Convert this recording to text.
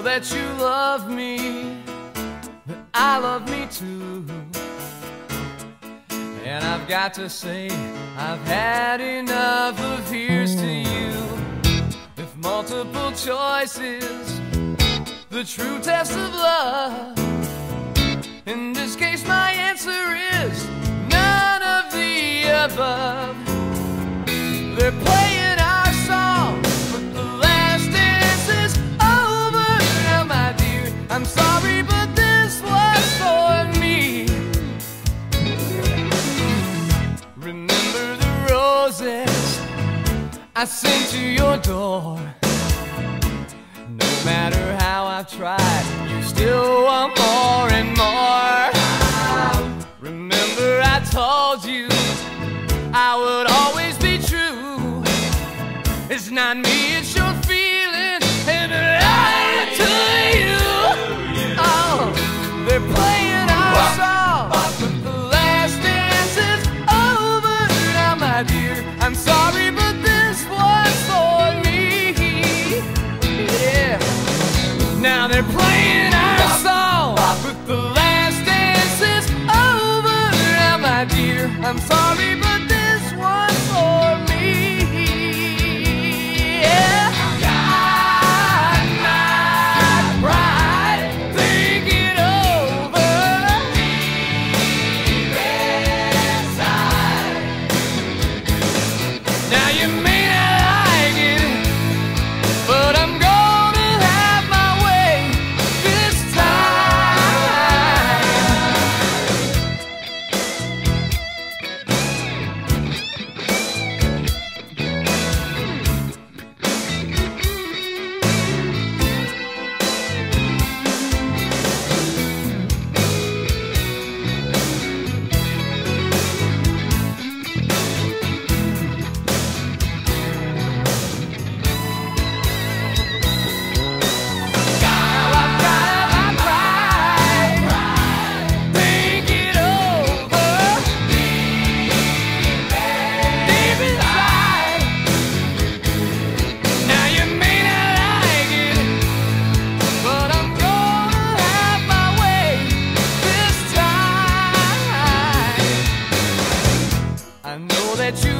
that you love me, but I love me too. And I've got to say, I've had enough of here's to you. With multiple choices, the true test of love. In this case my answer is none of the above. They're playing our song, but the last dance is over. Now my dear, I'm sorry, but this was for me. Remember the roses I sent to your door. No matter how I've tried, you still want more and more. Remember I told you I would always be true. It's not me, it's your feeling, and I to you. Oh, they're playing our song, but the last dance is over. Now my dear, I'm sorry, but this was for me. Yeah. Now they're playing our song, but the last dance is over. Now my dear, I'm sorry, but this one's for me. Yeah. Got my pride, think it over. Deep inside. Now you may not like it, but I'm gonna have my way this time. I know that you